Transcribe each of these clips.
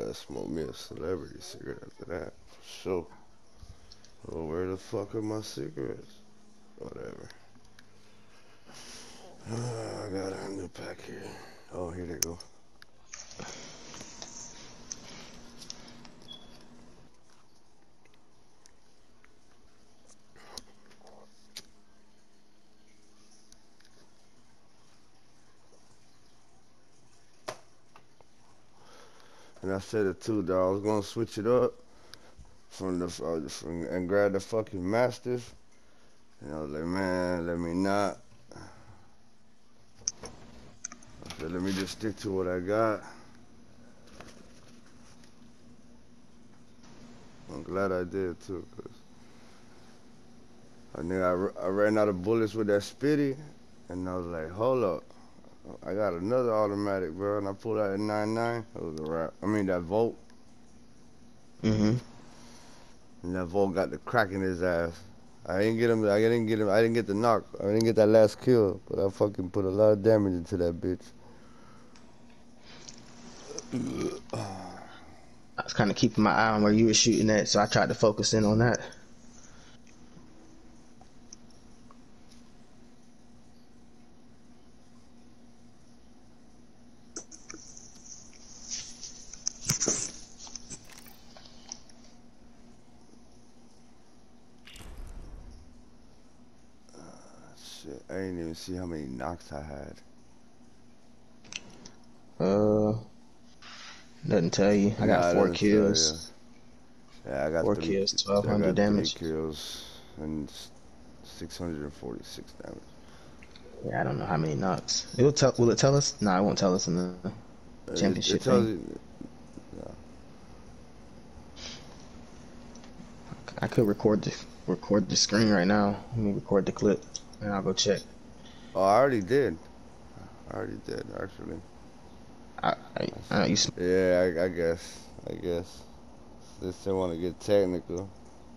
gotta smoke me a celebrity cigarette after that. For sure. Oh, where the fuck are my cigarettes? Whatever. I got a new pack here. Oh, here they go. And I said it too, dog. I was gonna switch it up and grab the fucking Mastiff. And I was like, man, let me not. I said, let me just stick to what I got. I'm glad I did too, cause I knew I ran out of bullets with that Spitty, and I was like, hold up. I got another automatic, bro, and I pulled out a 9.9. It was a wrap. I mean, that Volt. Mm-hmm. And that Volt got the crack in his ass. I didn't get him. I didn't get the knock. I didn't get that last kill, but I fucking put a lot of damage into that bitch. I was kind of keeping my eye on where you were shooting at, so I tried to focus in on that. Shit, I didn't even see how many knocks I had. Doesn't tell you. I got Nah, it 4 doesn't tell you. kills. Yeah, I got 4 three. kills, I got 1,200 three damage. kills and 646 damage. Yeah, I don't know how many knocks. It'll tell. Will it tell us? No, it won't tell us in the It championship tells thing. you. Yeah. I could record the screen right now. Let me record the clip, and I'll go check. Oh, I already did. I already did actually. You. Yeah, I guess. I guess. They still want to get technical.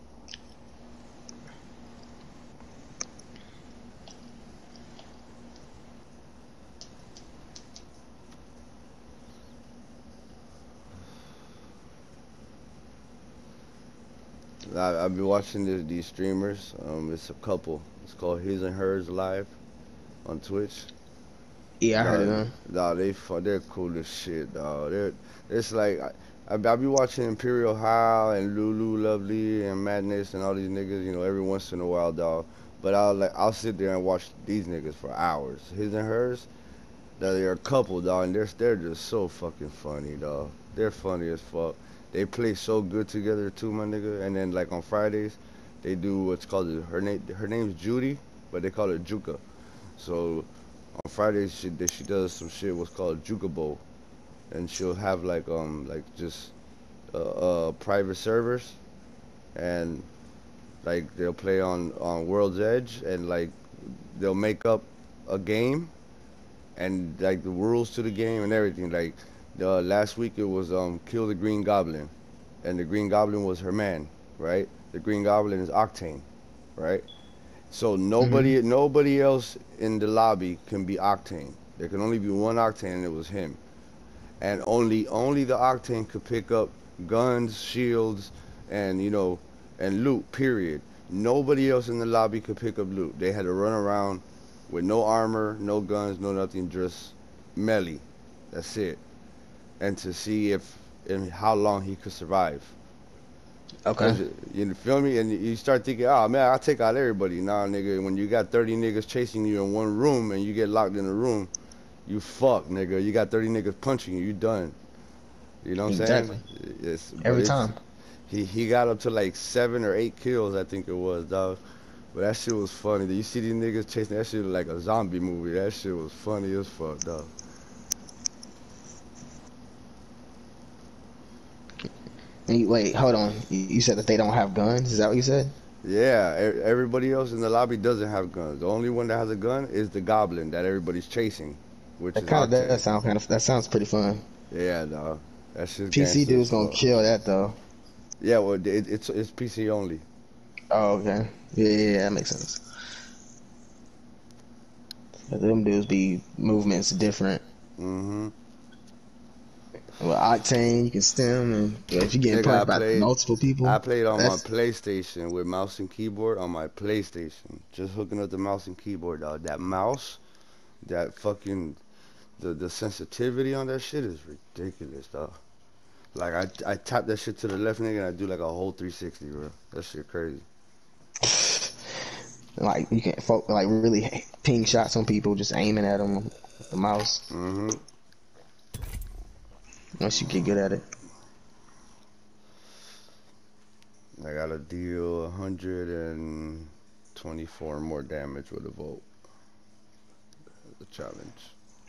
I've been watching these streamers. It's a couple. It's called His and Hers Live on Twitch. Yeah, I heard of Dog, them. dog, they're cool as shit, dog. It's like I be watching Imperial High and Lulu Lovely and Madness and all these niggas, every once in a while, dog. But I'll sit there and watch these niggas for hours. His and Hers, they're a couple, dog, and they're just so fucking funny, dog. They're funny as fuck. They play so good together too, my nigga. And then like on Fridays, they do what's called her name's Judy, but they call her Juka. So on Fridays she does some shit what's called Juka Bowl, and she'll have like just private servers, and like they'll play on World's Edge, and like they'll make up a game and like the rules to the game and everything. Like the last week it was kill the Green Goblin, and the Green Goblin was her man, right? The Green Goblin is Octane, right? So Hmm. nobody else in the lobby can be Octane. There can only be one Octane, and it was him. And only the Octane could pick up guns, shields, and and loot. Period. Nobody else in the lobby could pick up loot. They had to run around with no armor, no guns, no nothing, just melee. That's it. And to see if and how long he could survive. Okay. Cause you feel me, and you start thinking, oh man, I'll take out everybody. Nah, nigga, when you got 30 niggas chasing you in one room and you get locked in a room, you fuck, nigga. You got 30 niggas punching you, you done. You know what I'm saying? Exactly. It's but Every it's time. he got up to like 7 or 8 kills, I think it was, dog. But that shit was funny. You see these niggas chasing that shit like a zombie movie. That shit was funny as fuck, dog. And wait, hold on. You said that they don't have guns. Is that what you said? Yeah, everybody else in the lobby doesn't have guns. The only one that has a gun is the goblin that everybody's chasing, which That is kind of Octane. does sound that sounds pretty fun. Yeah, dog. That shit's PC gangster as dude's gonna fuck. kill that though. Yeah, well, it's PC only. Oh, okay. Yeah, that makes sense. Them dudes be movements different. Mm-hmm. Well, Octane, you can stem, and yeah, if you're getting Nigga, punched by multiple I people, played on my that's PlayStation with mouse and keyboard on my PlayStation. Just hooking up the mouse and keyboard, dog. That mouse, that fucking the sensitivity on that shit is ridiculous, dog. Like I tap that shit to the left, nigga, and I do like a whole 360, bro. That shit crazy. like you can like really ping shots on people just aiming at them with the mouse. Mm-hmm. Once you get good at it. I gotta deal 124 more damage with a Volt. The challenge.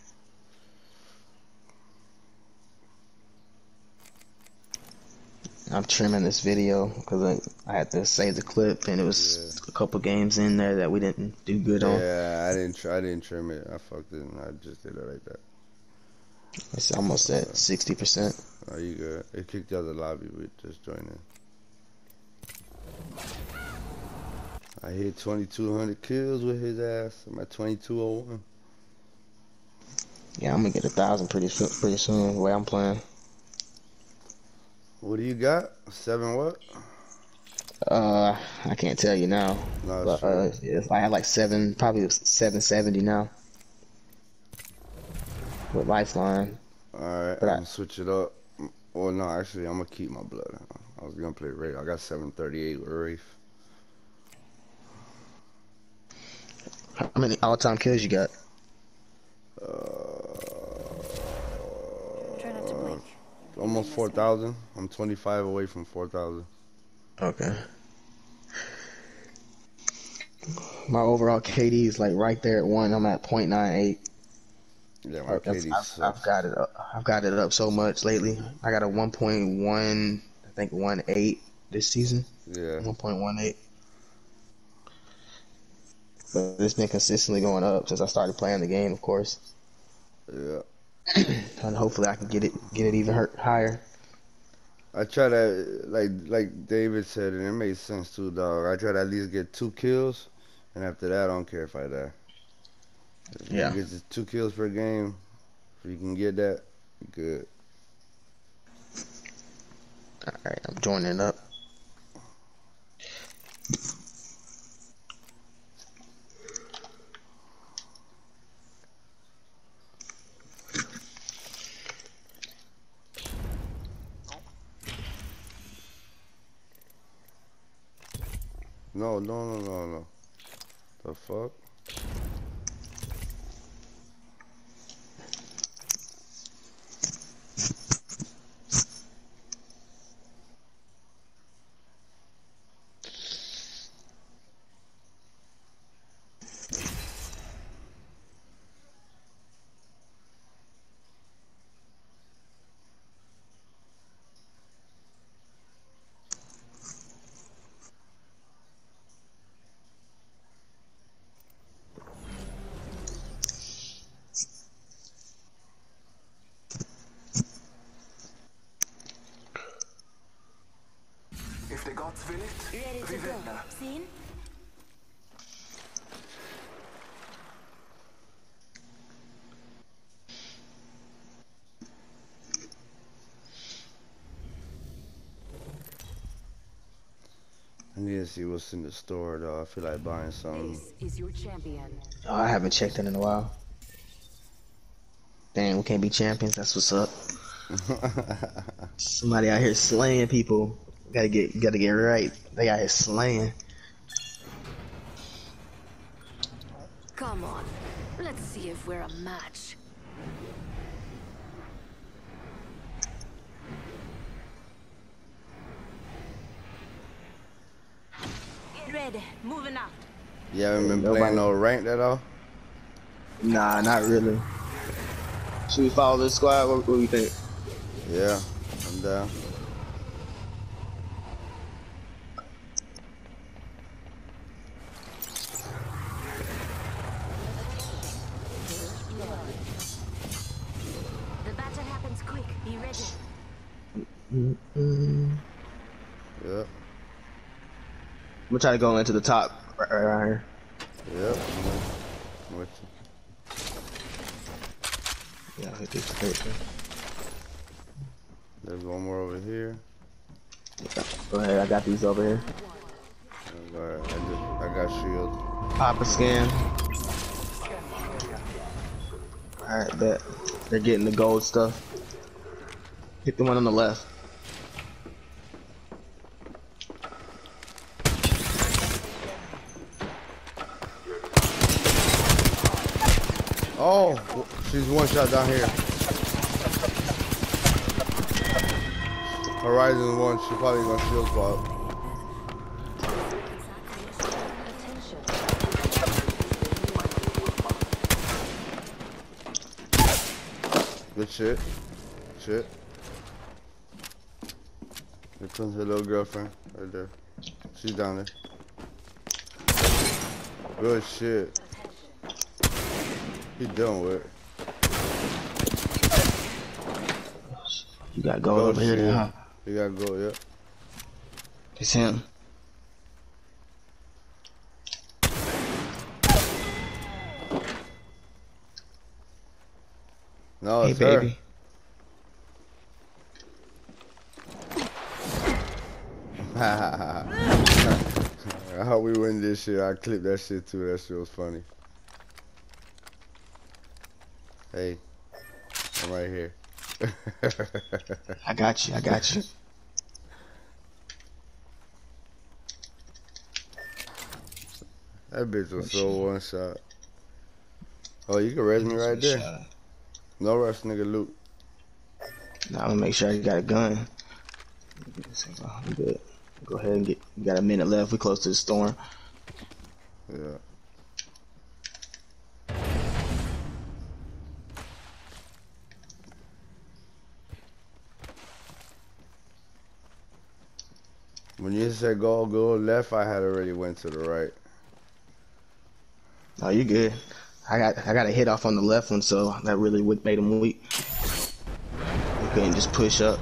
I'm trimming this video because I had to save the clip, and it Yeah. was a couple games in there that we didn't do good on. Yeah, I didn't trim it. I fucked it. And I just did it like that. It's almost at 60%. Oh, you good? It kicked you out of the lobby. We just joined in. I hit 2,200 kills with his ass. I'm at 2,201. Yeah, I'm gonna get 1,000 pretty soon. The way I'm playing. What do you got? 7 what? I can't tell you now, No, it's but true. if I had like probably 770 now with Lifeline. Alright, But I'm gonna switch it up. Well, no, actually, I'm gonna keep my blood. I was gonna play Wraith. I got 738 with Wraith. how many all-time kills you got? Try not to blink. Almost 4,000. I'm 25 away from 4,000. Okay. My overall KD is like right there at 1. I'm at 0.98. Yeah, my KD sucks. I've got it up. I've got it up so much lately. I got a 1.1, I think 1.8 this season. Yeah. 1.18. But it's been consistently going up since I started playing the game, of course. Yeah. And hopefully I can get it even higher. I try to, like David said, and it makes sense too, dog. I try to at least get 2 kills, and after that, I don't care if I die. If Yeah. you get just 2 kills per game, if you can get that, good. All right, I'm joining up. No. The fuck? If the gods will it, Ready we to go. will. Seen? I need to see what's in the store, though. I feel like buying something. This is your champion. Oh, I haven't checked in a while. Dang, we can't be champions. That's what's up. Somebody out here slaying people. Gotta get right. They out here slaying. Come on. Let's see if we're a match. Get ready. Moving out. You haven't been Nobody- playing no ranked at all? Nah, not really. Should we follow this squad? What do you think? Yeah, I'm down. The battle happens quick. Be ready. I'm Yep. gonna try to go into the top right here. Yep. I'm with you. Yeah, hit this station. There's one more over here. Go ahead, I got these over here. Alright, I got shield. Pop a scan. Alright, bet. They're getting the gold stuff. Hit the one on the left. Oh, she's one shot down here. Horizon 1, she probably gonna shield pop. Good shit. Shit. Here comes her little girlfriend right there. She's down there. Good shit. He done with it. You got gold over here, then, huh? You gotta go, yeah. It's him. No, Hey, it's baby. her. I hope we win this shit. I clipped that shit too. That shit was funny. Hey, I'm right here. I got you. I got you. That bitch was so one shot. Oh, you can res me right there. No rush, nigga, loot. Now I'm gonna make sure I got a gun. I'm good. Go ahead and get. We got a minute left. We're close to the storm. Yeah. When you said go left, I had already went to the right. Oh, you good? I got a hit off on the left one, so that really would made him weak. We couldn't just push up.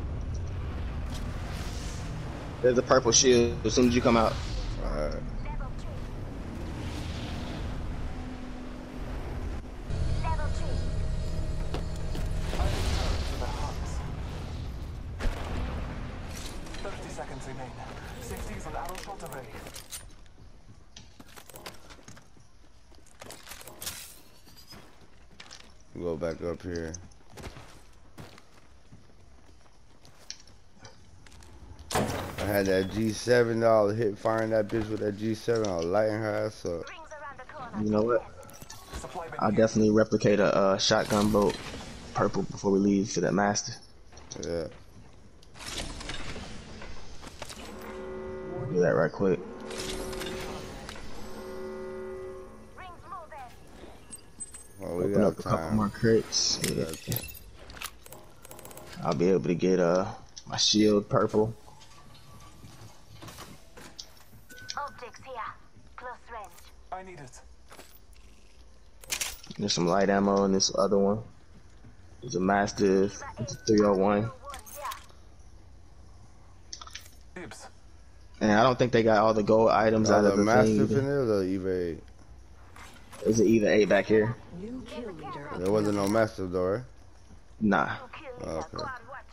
There's a purple shield as soon as you come out. Alright. Go back up here. I had that G7, I was hit firing that bitch with that G7, I was lighting her ass up. You know what? I'll definitely replicate a shotgun bolt purple before we leave to that master. Yeah. Do that right quick. Well, we Open got up a couple time. more crates. Yeah. I'll be able to get my shield purple. Objects here. Close range. I need it. There's some light ammo in this other one. There's a Mastiff. It's a 301. Dibs. And I don't think they got all the gold items out of the Mastiff thing. in there, the EVA 8. There's an Eva 8 back here. New kill leader. There wasn't no Mastiff though, right? Nah. Okay.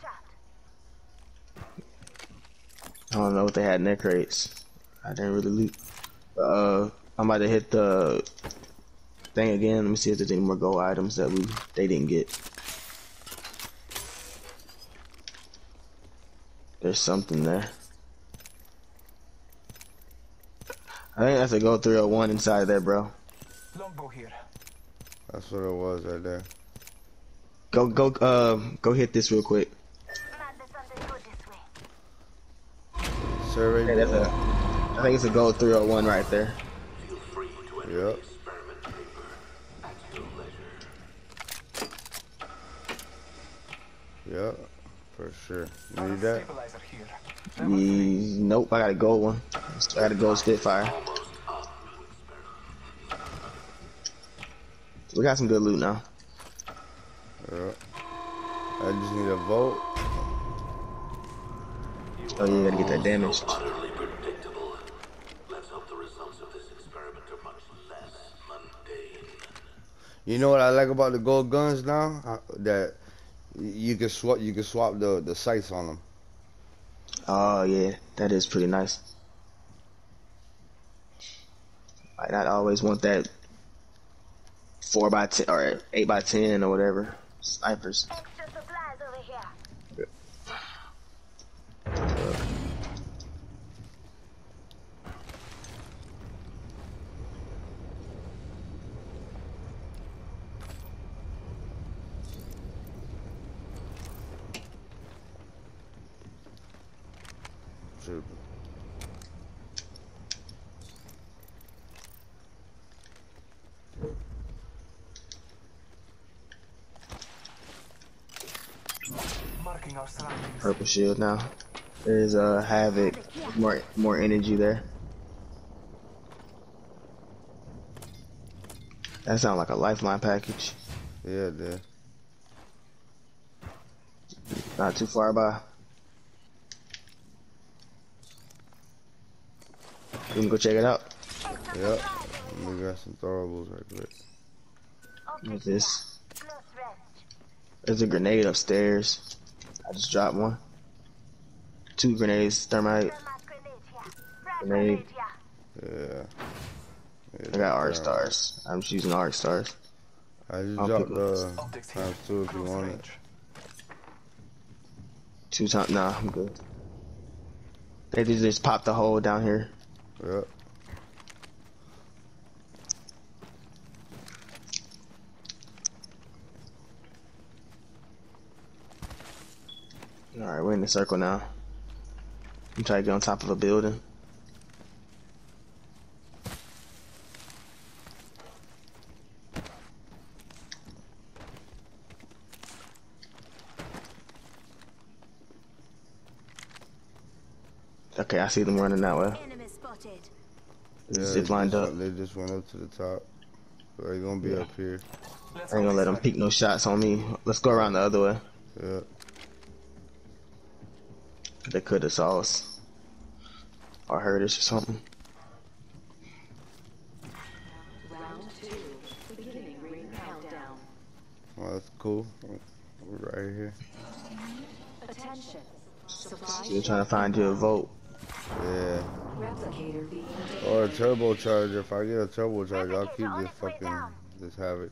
I don't know what they had in their crates. I didn't really loot. I'm about to hit the thing again. Let me see if there's any more gold items that they didn't get. There's something there. I think that's a gold 301 inside there, bro. Longbow here. That's what it was right there. Go hit this real quick. Survey. Hey, that's I think it's a gold 301 right there. Yep. Yep. For sure. You need that? Stabilizer here. Nope, I got a gold one. I got a gold Spitfire. We got some good loot now. Yep. I just need a vote. Oh, you gotta get that damage. Utterly predictable. Let's hope the results of this experiment are much less mundane. You know what I like about the gold guns now? That You can swap the sights on them. Oh yeah, that is pretty nice. Might not always want that 4x10 or 8x10 or whatever snipers. Extra supplies over here. Super. Marking our surroundings. Purple shield now. There's a Havoc. More energy there. That sounds like a lifeline package. Yeah, dude. Not too far by. You can go check it out. Yep. Let me grab some throwables right quick. What's this? Close range. There's a grenade upstairs. I just dropped one. 2 grenades, thermite. Thermite grenade here. Frag Grenade. grenade here. Yeah. I got arc stars. I'm just using arc stars. I just I'll dropped pick the Optics here. times 2 if you Close want it. range. 2 times. Nah, I'm good. They just popped the hole down here. Yep. Alright, we're in the circle now. I'm trying to get on top of a building. Okay, I see them running that way. Enemy spotted. Yeah, Zip lined up. They just went up to the top. So they're gonna be up here. Let's I ain't gonna go let this them way. peek no shots on me. Let's go around the other way. Yeah. They could have saw us. Or heard us or something. Round 2. Beginning ring countdown. Well, that's cool. We're right here. Attention. Supply You're trying to find you a vote. Yeah. replicator being Or a turbocharger. If I get a turbocharger, I'll keep this fucking this Havoc.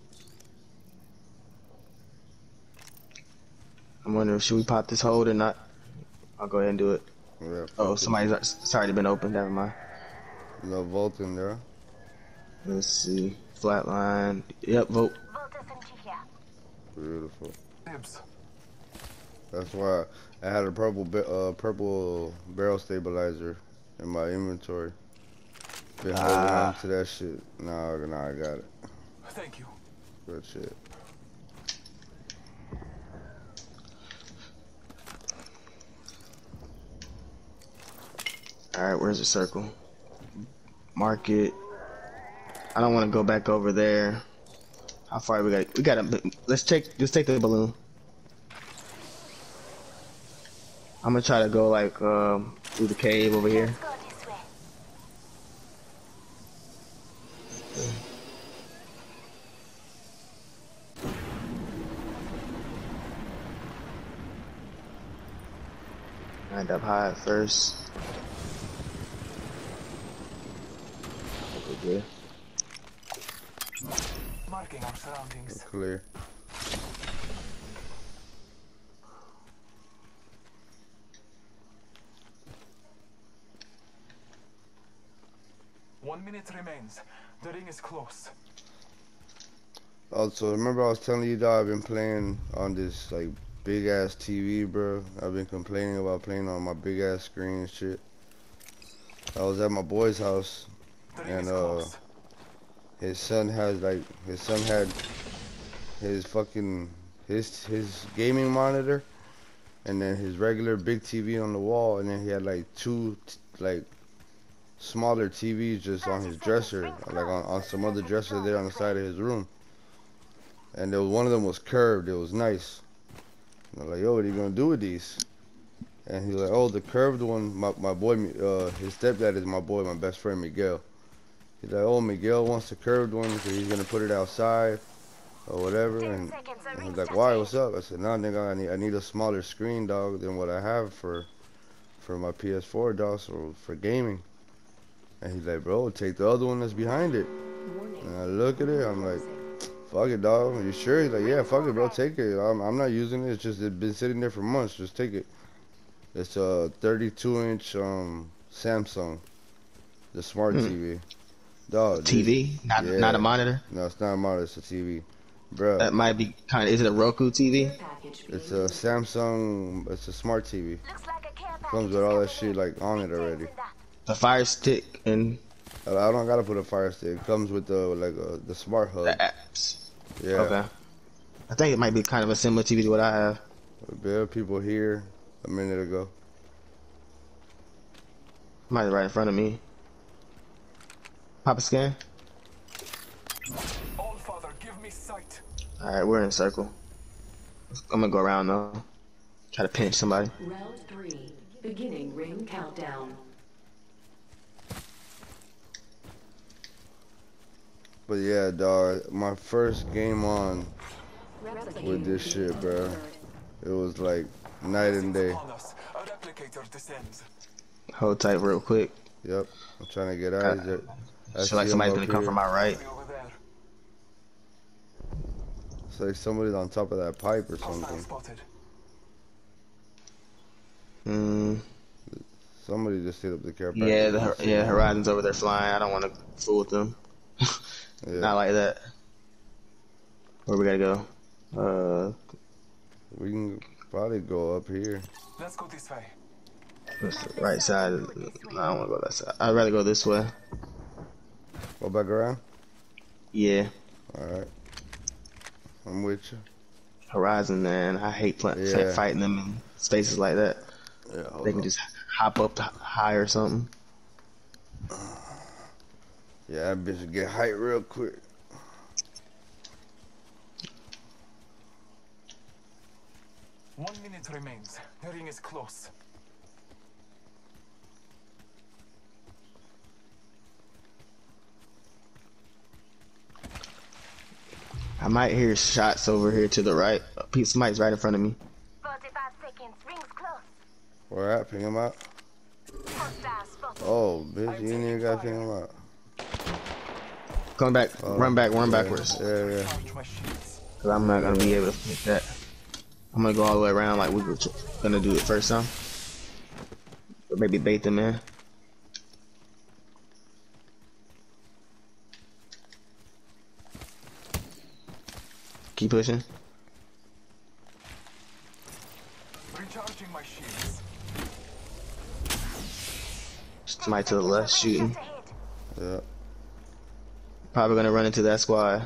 I'm wondering, should we pop this hold or not? I'll go ahead and do it. Yeah, Oh, fuck somebody's it's already been opened. Never mind. it. No Volt in there. Let's see. Flatline. Yep, vote. Volt SMG here. Beautiful. Dibs. That's why I had a purple barrel stabilizer in my inventory. Been holding on to that shit. Nah, I got it. Thank you. Good shit. Alright, where's the circle? Market. I don't want to go back over there. How far we got? We got to. Let's take the balloon. I'm gonna try to go like through the cave over here. Let's go this way. Wind up high at first. Okay, good. Marking our surroundings. Clear. One minute remains. The ring is close. Also, remember I was telling you, dog, I've been playing on this like big ass TV, bro. I've been complaining about playing on my big ass screen and shit. I was at my boy's house, The ring and is close. his son had his fucking his gaming monitor, and then his regular big TV on the wall, and then he had like two like smaller TVs just on his dresser, like on some other dresser there on the side of his room. And there was, one of them was curved. It was nice. And I'm like, yo, what are you gonna do with these? And he's like, oh, the curved one. My boy, his stepdad is my boy, my best friend Miguel. He's like, oh, Miguel wants the curved one, so he's gonna put it outside. or whatever, 10 and seconds. The he's ring's like, why, touching. what's up? I said, nah, nigga, I need a smaller screen, dog, than what I have for my PS4, dog, so for gaming. And he's like, bro, take the other one that's behind it. And I look at it, I'm like, fuck it, dog. Are you sure? He's like, yeah, fuck it, bro, take it. I'm not using it. It's just it's been sitting there for months. Just take it. It's a 32-inch Samsung, the smart TV. Dog, TV, not a monitor. No, it's not a monitor. It's a TV, bro. That might be kind of. Is it a Roku TV? It's a Samsung. It's a smart TV. Looks like a care package Comes is with all that coming shit in. like on it already. The Fire Stick and I don't gotta put a Fire Stick. It comes with the smart hub. the apps. Yeah. Okay. I think it might be kind of a similar TV to what I have. There are people here a minute ago. Might be right in front of me. Pop a scan. All Father, give me sight. Alright, we're in a circle. I'm gonna go around though. Try to pinch somebody. Round 3. Beginning ring countdown. But yeah, dog, my first game on with this shit, bro. It was like night and day. Upon us, a replicator descends. Hold tight real quick. Yep. I'm trying to get out of there. I Feel like see somebody's him gonna up come here. from my right. Over there. It's like somebody's on top of that pipe or Hostile something. spotted. Somebody just hit up the care package. Yeah, Horizon's over there flying. I don't want to fool with them. Yeah. Not like that. Where we gotta go? We can probably go up here. Let's go this way. What's the right side? No, I don't want to go that side. I'd rather go this way. Go back around? Yeah, Alright. I'm with you. Horizon, man. I hate Yeah. fighting them in spaces like that. Yeah, hold They can on. just hop up high or something. Yeah, that bitch will get height real quick. One minute remains. The ring is close. I might hear shots over here to the right. Somebody's right in front of me. 45 seconds. Ring's close. Where at? Ping him out? Hostile spotted. Oh, bitch, you ain't even gotta ping him out. Come back, run backwards. Yeah. Charge my shields. Cause I'm not gonna be able to hit that. I'm gonna go all the way around like we were gonna do it first time. Or maybe bait them in. Keep pushing. Recharging my shields. Somebody to the left shooting. Just ahead. Yeah. Probably gonna run into that squad.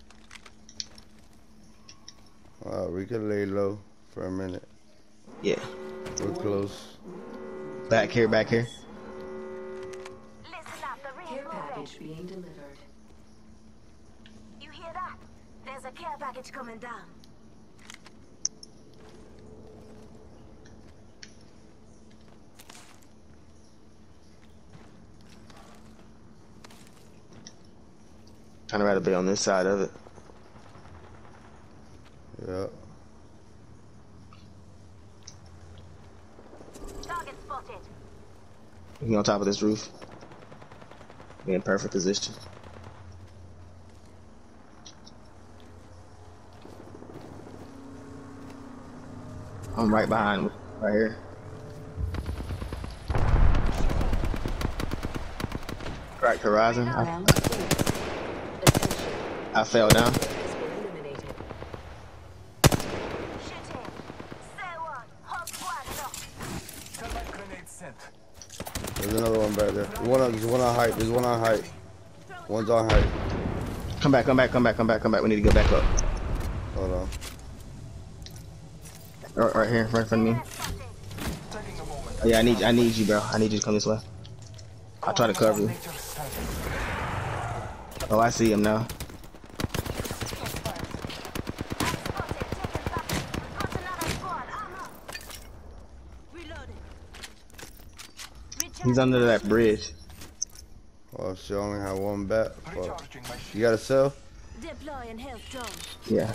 We can lay low for a minute. Yeah. We're close. Back here. Listen up. The ring's Care moving. package being delivered. You hear that? There's a care package coming down. I'd rather be on this side of it. Yeah. Target spotted. We on top of this roof. We in perfect position. I'm right behind, right here. Cracked Horizon. Round 4. Attention. I fell down. Has been eliminated. Shooting. Say one. Hot squad locked. Thermite grenade sent. There's another one back there. There's one on height. There's one on height. One's on height. Come back. We need to go back up. Hold on. Right here, right in front of me. Spotted. Taking a moment. Oh, yeah, I need you, bro. I need you to come this way. I'll try to cover you. Nature's sent. Oh, I see him now. Spotted. Taking back. We've got another squad. Armor. Reloading. He's under that bridge. Oh, she only had one bat. Fuck. Recharging my shields. You got a cell? Deploying health drone. Yeah.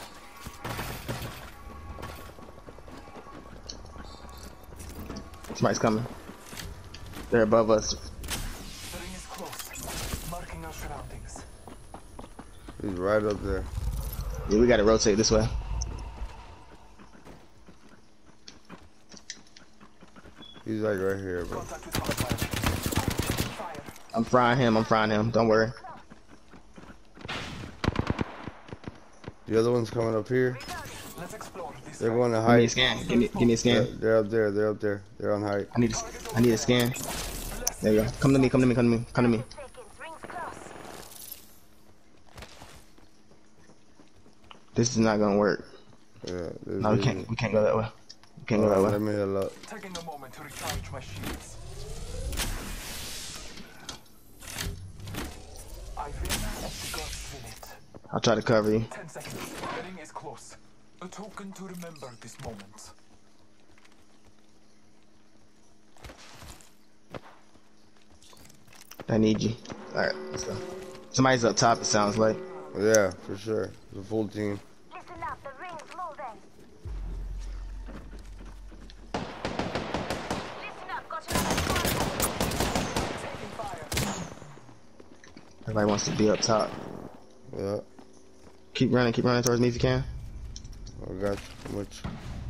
Somebody's coming. They're above us. The ring is close. Marking our surroundings. He's right up there. Yeah, we gotta rotate this way. He's like right here, bro. Contact with hardwire. Fire. I'm frying him. I'm frying him. Don't worry. The other one's coming up here. Let's explore this. They're going to Give me a height. scan. Give me a scan. They're up there. They're up there. They're on height. I need a scan. There you go. Come to me. Come to me. Come to me. Come to me. Seconds. Rings close. This is not gonna work. Yeah. No, we can't. We can't go that way. We can't go that Let way. me heal up. Taking a moment to recharge my shields. I've been God's in it. I'll try to cover you. 10 seconds. The ring is close. A token to remember this moment. I need you. All right, let's go. Somebody's up top. It sounds like. Yeah, for sure. It's a full team. Listen up. The ring's moving. Listen up. Got another squad. Taking fire. Everybody wants to be up top. Yeah. Keep running towards me if you can. I got you. Much.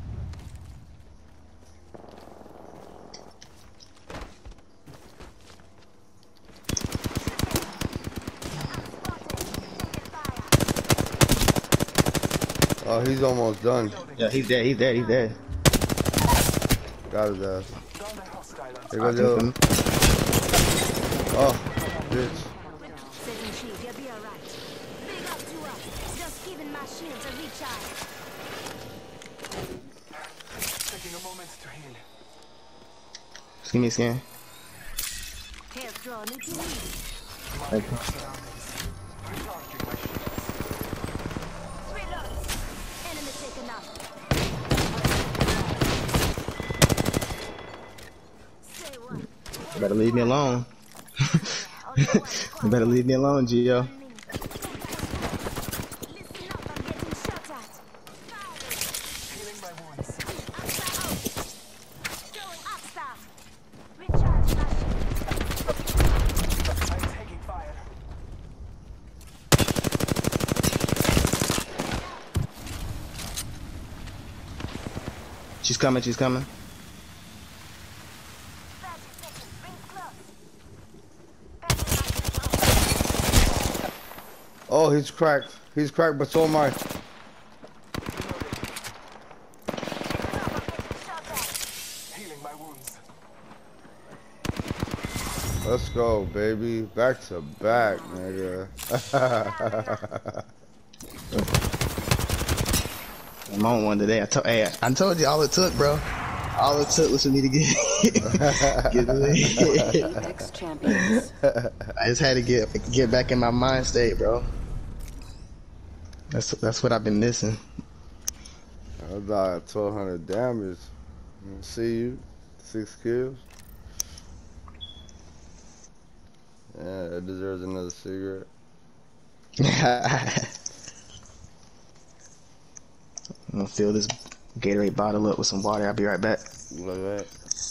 Oh, he's almost done. Yeah, he's dead. He's dead. He's dead. Got his ass. Down the hostile. Here goes the other. Oh, bitch. Setting shield. You'll be alright. Big up to us. Just giving my shields a recharge. Taking a moment to heal. Just give me a scan. Health drone. If you need it. Thank you. Recharging my shields. Reload. Enemy taken out. Say what? You better leave me alone. Only one You squad. better leave me alone, Gio. Listen up. I'm getting shot at. Healing my wounds. Upstar out. Going upstar. Recharge my shield. I'm taking fire. She's coming. She's coming. 30 seconds. Rings close. Oh, he's cracked. He's cracked, but so am I. Healing my wounds. Let's go, baby. Back to back, nigga. I'm on one today. I told you all it took, bro. All it took was for me to get away. Next champions. I just had to get back in my mind state, bro. That's what I've been missing. I died 1,200 damage. See you. 6 kills. Yeah, that deserves another cigarette. I'm gonna fill this Gatorade bottle up with some water. I'll be right back. Look at that.